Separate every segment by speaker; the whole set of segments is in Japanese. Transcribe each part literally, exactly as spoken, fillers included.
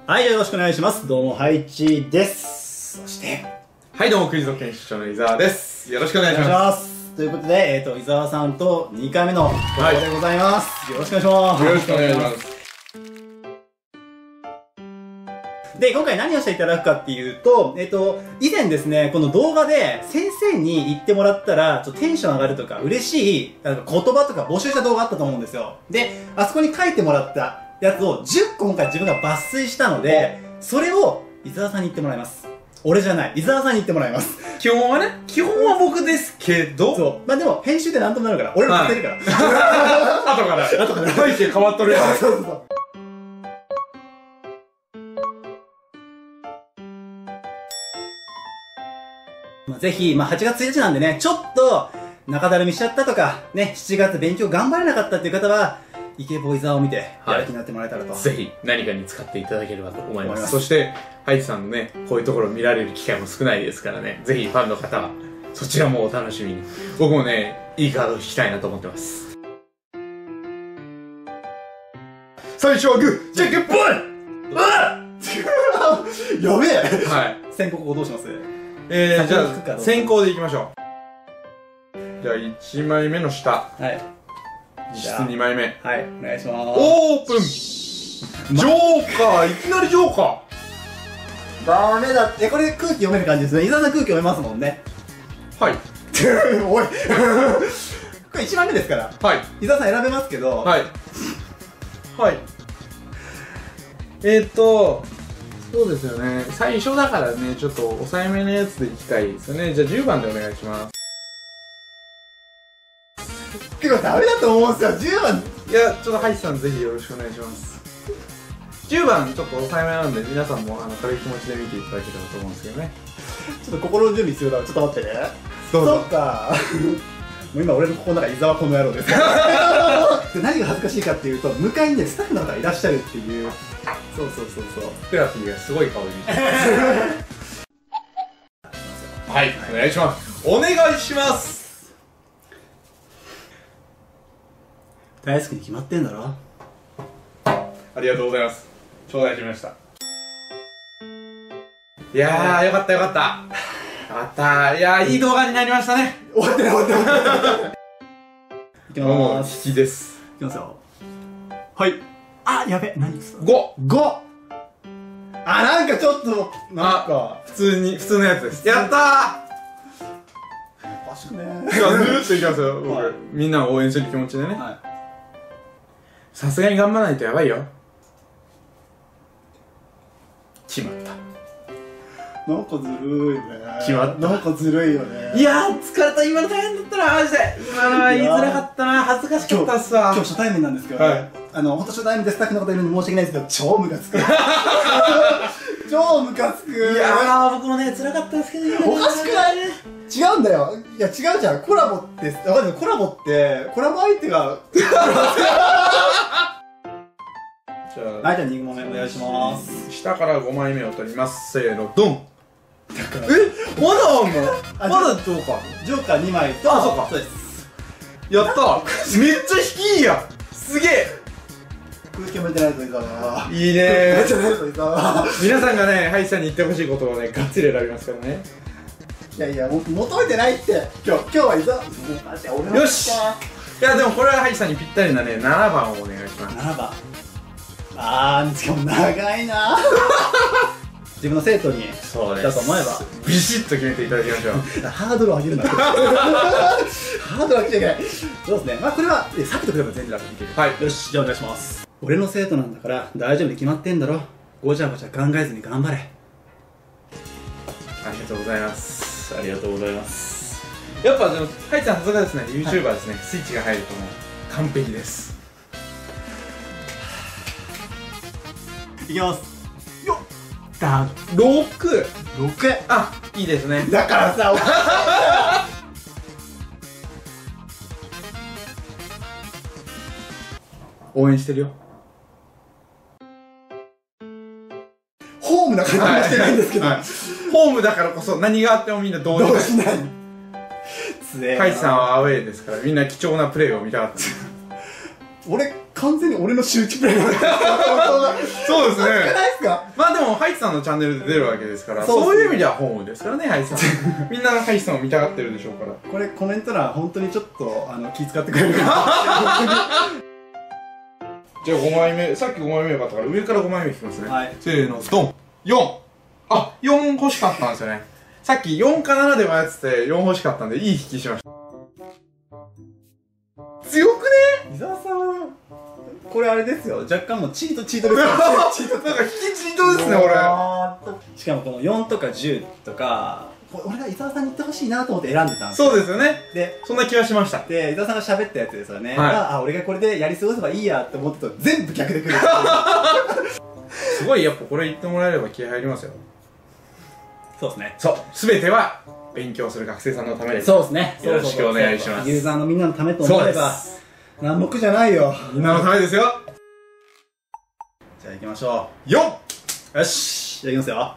Speaker 1: はい、よろしくお願いします。どうも、ハイチです。そして、
Speaker 2: はい、どうも、クイズド研修長の伊沢です。よろしくお願いします。
Speaker 1: お願いします。ということで、えっと、伊沢さんとにかいめの投稿でございます。よろしくお願いします。
Speaker 2: よろしくお願いします。
Speaker 1: で、今回何をしていただくかっていうと、えっと、以前ですね、この動画で先生に言ってもらったら、ちょっとテンション上がるとか、嬉しいなんか言葉とか募集した動画あったと思うんですよ。で、あそこに書いてもらったやつをじゅっこ今回自分が抜粋したので、それを伊沢さんに言ってもらいます。俺じゃない、伊沢さんに言ってもらいます。
Speaker 2: 基本はね、基本は僕ですけど。
Speaker 1: そう。まあでも、編集でなんともなるから、俺らも言ってるから。
Speaker 2: 後から。後から。背景変わっとるやん。そうそうそう。まあ、ぜひ、まあ、はちがつついたちなんでね、ちょっと、中だるみしちゃったとか、ね、しちがつ勉強頑張れなかったっていう方は、イケボーイザーを見て、やる気になってもらえたらと。 ぜひ、何かに使っていただければと思います。そして、ハイチさんのね、こういうところを見られる機会も少ないですからね、ぜひファンの方は、そちらもお楽しみに。僕もね、いいカードを引きたいなと思ってます。最初はグー、じゃんけんぽい！うわっ
Speaker 1: やべえ！
Speaker 2: はい。
Speaker 1: 先攻ここどうします？
Speaker 2: えー、じゃあ、先行でいきましょう。じゃあ、いちまいめの下。
Speaker 1: はい。
Speaker 2: 実質にまいめ。
Speaker 1: はい、お願いします。
Speaker 2: オープン！ジョーカー、いきなりジョーカ
Speaker 1: ー。ダメだって、これ空気読める感じですね。伊沢さん空気読めますもんね。
Speaker 2: はい。
Speaker 1: おい。これいちまいめですから。
Speaker 2: はい。
Speaker 1: 伊沢さん選べますけど。
Speaker 2: はい。はい。えーっと、そうですよね。最初だからね、ちょっと抑えめのやつでいきたいですよね。じゃあじゅうばんでお願いします。
Speaker 1: 結構ダメだと思うんですよ、じゅうばん。
Speaker 2: いや、ちょっとハイチさんぜひよろしくお願いします。じゅうばんちょっと抑えめなんで、皆さんもあの軽い気持ちで見ていただければと思うんですけどね。
Speaker 1: ちょっと心の準備必要だから、ちょっと待ってね。そっか。もう今俺のここの中伊沢この野郎です。で何が恥ずかしいかっていうと、向かいにね、スタッフの方がいらっしゃるっていう。そうそうそうそう。
Speaker 2: テラピーがすごい顔で見てはい、お願いします。お願いします。
Speaker 1: 大好きに決まってんだろ。
Speaker 2: ありがとうございます。頂戴しました。いやー、よかったよかった。よかった。いやー、いい動画になりましたね。
Speaker 1: 終わってない終わってない。いきまーす。
Speaker 2: 引きです。
Speaker 1: いきますよ。はい。あ、やべ、何です？
Speaker 2: ご。
Speaker 1: ご。あ、なんかちょっと、なんか
Speaker 2: 普通に、普通のやつです。やった
Speaker 1: ー。おかしくね
Speaker 2: ー。じゃあ、ずーっといきますよ、僕。みんなを応援する気持ちでね。さすがに頑張らないとやばいよ。決まった。
Speaker 1: なんかずるいね。
Speaker 2: 決まった。
Speaker 1: なんかずるいよね。
Speaker 2: いやー、疲れた。今の大変だったな、マジで。今のは言いづらかったな。恥ずかしかったっすわ。
Speaker 1: 今日初対面なんですけどね。あの、ほんと初対面でスタッフの方いるのに申し訳ないですけど、超ムカつく。超ムカつく。
Speaker 2: いやー、僕もね、辛かったですけどね。
Speaker 1: おかしくない？違うんだよ。いや、違うじゃん。コラボって、わかんない。コラボって、コラボ相手が。じゃあ、はい、じゃあにもんめお願いします。
Speaker 2: 下からごまいめを取ります。せーの、ドン。え、まだあんの？まだジョーカー？
Speaker 1: ジョーカーにまいと、
Speaker 2: あ、そうか。
Speaker 1: そうです。
Speaker 2: やったー。めっちゃ引きいいやん。すげえ。
Speaker 1: 空気読めてないぞ、伊沢。
Speaker 2: いいねー。
Speaker 1: 空気読めてないぞ、伊沢。
Speaker 2: 皆さんがね、ハイチさんに言ってほしいことをね、がっつり選びますからね。
Speaker 1: いやいや、求めてないって。今日、今日は伊沢。
Speaker 2: よし。いや、でもこれはハイチさんにぴったりなね、ななばんをお願いします。
Speaker 1: ななばん。あー、しかも長いな自分の生徒に
Speaker 2: そうです
Speaker 1: だと思えば
Speaker 2: ビシッと決めていただきましょう。
Speaker 1: ハードルを上げるなハードルを上げちゃいけない。そうですね。まあこれはさっきと比べば全然楽にいける。
Speaker 2: はい。
Speaker 1: よし、じゃあお願いします。俺の生徒なんだから大丈夫に決まってんだろ。ごちゃごちゃ考えずに頑張れ。
Speaker 2: ありがとうございます。ありがとうございます。やっぱでもハイチさんさすがですね。 YouTuber ですね、はい、スイッチが入るともう完璧です。
Speaker 1: いきます。よっだ
Speaker 2: ろく。
Speaker 1: ろく。
Speaker 2: あ、いいですね。
Speaker 1: だからさ
Speaker 2: 応援してるよ。
Speaker 1: ホームな感じはしてないんですけど、はいはい、
Speaker 2: ホームだからこそ何があってもみんなどうしない。ハイチさんはアウェーですからみんな貴重なプレーを見たかった俺
Speaker 1: 完全に俺の周知プレイがそうですね。
Speaker 2: ま
Speaker 3: さんのチャンネルで出るわけですから、そう、そういう意味ではホームですからね、ハイさん。みんなハイさんを見たがってるでしょうから。
Speaker 1: これコメント欄本当にちょっとあの気遣ってくれるかな。
Speaker 3: じゃあごまいめ、さっきごまいめよかったから上からごまいめ引きますね。
Speaker 1: はい。
Speaker 3: せーの、ドン。よん。あ、よん欲しかったんですよね。さっきよんかななで迷っててよん欲しかったんでいい引きしました。強くね？
Speaker 1: 伊沢さん、これあれですよ。若干もうチートチートですよ。
Speaker 3: チートなんか引きチートですね、俺。
Speaker 1: しかもこのよんとかじゅうとか、俺が伊沢さんに言ってほしいなと思って選んでたんです
Speaker 3: よ。そうですよね。
Speaker 1: で、
Speaker 3: そんな気はしました。
Speaker 1: で、伊沢さんが喋ったやつですよね。はい、あ、俺がこれでやり過ごせばいいやって思ってたら全部逆でくる。
Speaker 3: すごい、やっぱこれ言ってもらえれば気合入りますよ。
Speaker 1: そうですね。
Speaker 3: そう。すべては勉強する学生さんのために。
Speaker 1: そうですね。
Speaker 3: よろしくお願いします。
Speaker 1: ユーザーのみんなのためと思えば、南北じゃないよ。
Speaker 3: みんなのためですよ。
Speaker 1: じゃあ行きましょ
Speaker 3: う。よっ！
Speaker 1: よし！じゃあ行きますよ。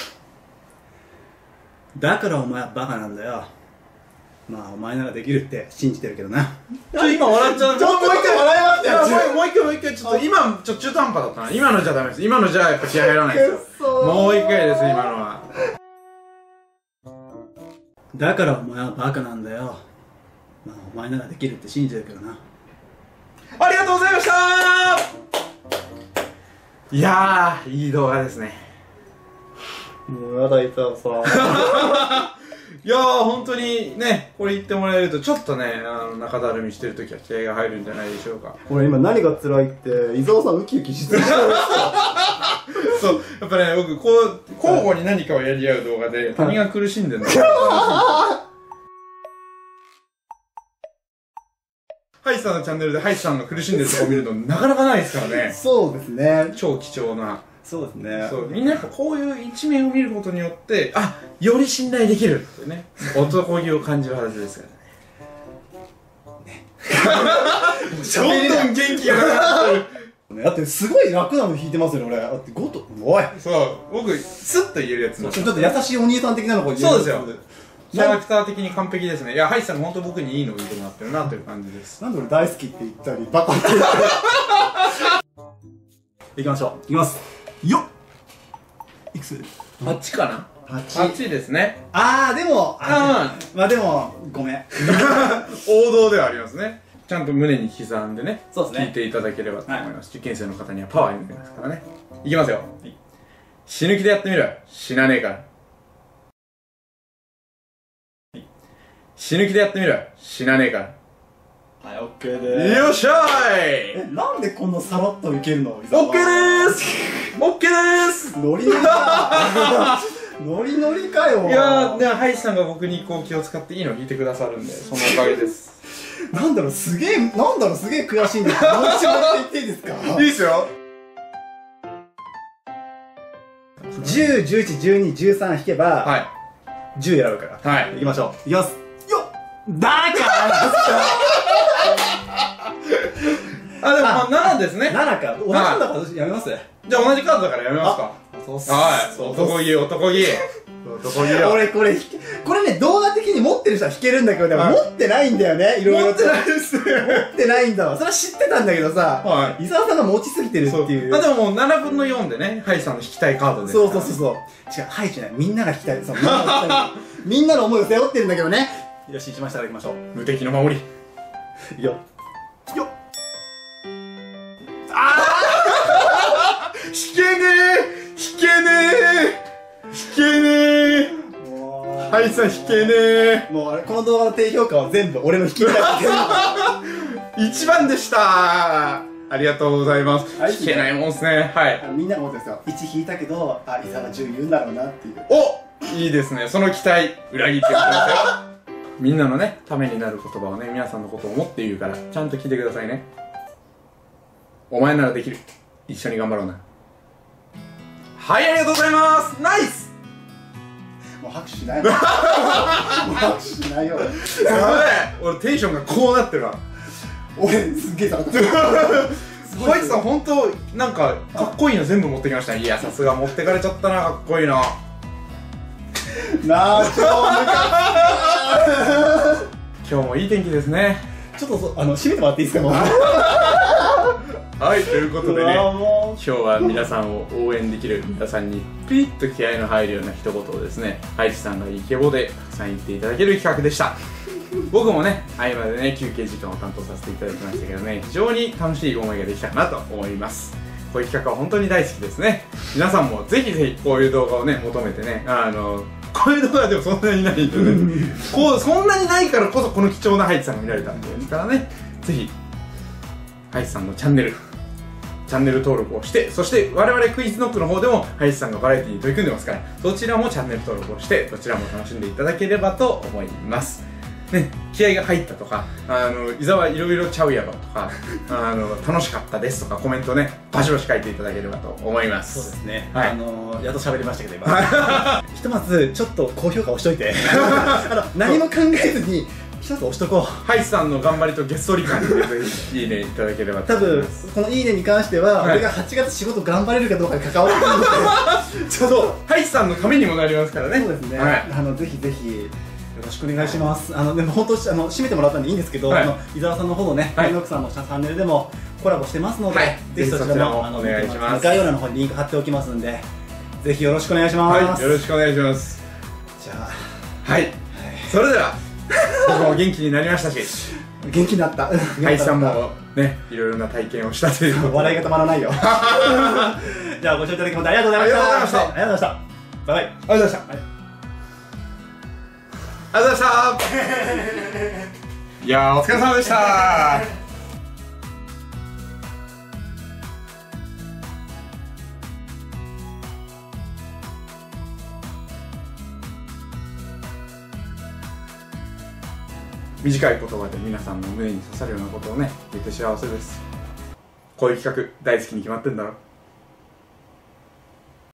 Speaker 1: だからお前はバカなんだよ。まあお前ならできるって信じてるけどな。
Speaker 3: ちょ、今笑っちゃう。
Speaker 1: ちょっともう一回笑いましたよ。
Speaker 3: もう一回もう一回、ちょっと今、ちょっと中途半端だったな。今のじゃダメです。今のじゃやっぱ気合入らないですよ。もう一回です、今のは。
Speaker 1: だからお前はバカなんだよ。まあお前ならできるって信じてるけどな。
Speaker 3: ありがとうございましたー。いやー、いい動画ですね。
Speaker 1: もうやだ、いたさ。
Speaker 3: いやー、本当にね、これ言ってもらえるとちょっとね、あの中だるみしてるときは気合が入るんじゃないでしょうか。
Speaker 1: これ今何が辛いって、伊沢さんウキウキしてる。
Speaker 3: そう、やっぱね、僕こう交互に何かをやり合う動画で他人が苦しんでるの。ハイさんのチャンネルでハイさんが苦しんでるとこ見るのなかなかないですからね。
Speaker 1: そうですね。
Speaker 3: 超貴重な。
Speaker 1: そうですね。
Speaker 3: そう、みんなやっぱこういう一面を見ることによって、あ、より信頼できるってね、男気を感じるはずですからね。ね。どんどん元気がなくなってる。
Speaker 1: だってすごい楽なの弾いてますよね、俺。だってごと、おい。
Speaker 3: そう、僕、スッと言えるやつなんですよ。
Speaker 1: ちょっと優しいお兄さん的なのこれ
Speaker 3: そうですよ。キャラクター的に完璧ですね。いや、ハイさん本当僕にいいのを言ってもらってるなという感じです。
Speaker 1: なんで俺大好きって言ったり、バカって言ったり。行きましょう。行きます。よっ！いくつ？
Speaker 3: はちかな？ はち。はちですね。
Speaker 1: あー、でも、あー、まあでも、ごめん。
Speaker 3: 王道ではありますね。ちゃんと胸に刻んでね、
Speaker 1: そうですね。
Speaker 3: 聞いていただければと思います。受験生の方にはパワーになりますからね。いきますよ。死ぬ気でやってみろよ。死なねえから。死ぬ気でやってみろよ。死なねえから。
Speaker 1: はい、オッケーでーす。
Speaker 3: よっしゃーい。
Speaker 1: え、なんでこんなさらっといけるの？オッ
Speaker 3: ケーでーす。オッケーでーす。
Speaker 1: ノリノリか。ノリノリかよ。
Speaker 3: いやー、でもハイさんが僕にこう気を使っていいのを弾いてくださるんで、そのおかげです。
Speaker 1: なんだろう、すげえ、なんだろう、すげえ悔しいんですけど、もう一度言っていいですか？
Speaker 3: いいっすよ。
Speaker 1: じゅう、じゅういち、じゅうに、じゅうさん弾けば、
Speaker 3: はい。
Speaker 1: じゅう選ぶから。
Speaker 3: はい。
Speaker 1: 行きましょう。いきます。よっ！だから
Speaker 3: あ、でもまあななですね。
Speaker 1: ななか。同じなんだからやめます？
Speaker 3: じゃあ同じカードだからやめますか。
Speaker 1: そうっす。
Speaker 3: はい。男気、男気。男気よ。
Speaker 1: 俺これ、これね、動画的に持ってる人は弾けるんだけど、でも持ってないんだよね、いろいろ。
Speaker 3: 持ってないですね。
Speaker 1: 持ってないんだわ。それは知ってたんだけどさ、
Speaker 3: はい。
Speaker 1: 伊沢さんが持ちすぎてるっていう。
Speaker 3: あ、でももうななぶんのよんでね、ハイさんの引きたいカードです。
Speaker 1: そうそうそうそう。違う、ハイじゃない。みんなが弾きたい。そう、みんなが弾きたい。みんなの思いを背負ってるんだけどね。よし、一番下から行きましょう。
Speaker 3: 無敵の守り。
Speaker 1: よっ。よっ。ああ
Speaker 3: 弾けねえ弾けねえ弾けねえハイさん弾けねえ。
Speaker 1: もうあれ、この動画の低評価は全部俺の弾きたい
Speaker 3: 一番でしたありがとうございます。弾けないもんすね。はい。
Speaker 1: みんなが思ってるんですよ。いち引いたけど、あ、伊沢がじゅう言うんだろうなっていう。
Speaker 3: おいいですね。その期待、裏切ってください。みんなのね、ためになる言葉をね、皆さんのことを思って言うから、ちゃんと聞いてくださいね。お前ならできる。一緒に頑張ろうな。はい、ありがとうございます。ナイス。
Speaker 1: もう拍手しないよ。もう拍手しないよ。
Speaker 3: やべえ、俺テンションがこうなってるわ。
Speaker 1: 俺すっげえ下がってる。
Speaker 3: ハイさん本当なんかかっこいいの全部持ってきましたね。いや、さすが持ってかれちゃったな。かっこいいな。
Speaker 1: なあ、超ムカつく。
Speaker 3: 今日もいい天気ですね。
Speaker 1: ちょっとそあの閉めてもらっていいですか？もう。
Speaker 3: はい、ということでね、 今日は皆さんを応援できる、皆さんにピリッと気合の入るような一言をですね、ハイチさんがイケボでたくさん言っていただける企画でした。僕もね、合間でね、休憩時間を担当させていただきましたけどね、非常に楽しい思いができたかなと思います。こういう企画は本当に大好きですね。皆さんもぜひぜひこういう動画をね、求めてね、あの、こういう動画でもそんなにないんでね、こう、そんなにないからこそこの貴重なハイチさんが見られたんですからね、ぜひ、ハイチさんのチャンネル、チャンネル登録をして、そして我々クイズノックの方でもハイチさんがバラエティに取り組んでますから、そちらもチャンネル登録をして、どちらも楽しんでいただければと思います。ね、気合が入ったとか、あの、伊沢いろいろちゃうやろとか、あの、楽しかったですとかコメントね、バシバシ書いていただければと思います。
Speaker 1: そうですね。
Speaker 3: はい、
Speaker 1: あの、やっと喋りましたけど、今。ひとまず、ちょっと高評価押しといて。あの、何も考えずに、一つ押しとこう。
Speaker 3: ハイさんの頑張りとゲストリ感にぜひいいねいただければと
Speaker 1: 多分このいいねに関しては、はい、俺がはちがつ仕事頑張れるかどうかに関わってくるのでちょっと
Speaker 3: ハイさんのためにもなりますからね。
Speaker 1: そうですね、はい、あのぜひぜひよろしくお願いします。あのでも本当あの締めてもらったんでいいんですけど、はい、あの伊沢さんの方のね、はい、ノックさんのチャンネルでもコラボしてますので、はい、ぜひそちらもあのお願いします。概要欄の方にリンク貼っておきますんで、ぜひよろしくお願いします。
Speaker 3: はい、よろしくお願いします。
Speaker 1: じゃあ
Speaker 3: はい、はい、それでは僕も元気になりましたし、
Speaker 1: 元気になった。
Speaker 3: ハイさんもね、いろいろな体験をしたという。
Speaker 1: 笑いが止まらないよ。じゃあご視聴いただきましてありがとうございました。
Speaker 3: ありがとうございました。
Speaker 1: ありがとうございました。バイバイ。
Speaker 3: ありがとうございました。ありがとうございました。いやー、お疲れ様でした。短い言葉で皆さんの胸に刺さるようなことをね、言って幸せです。こういう企画大好きに決まってんだろ。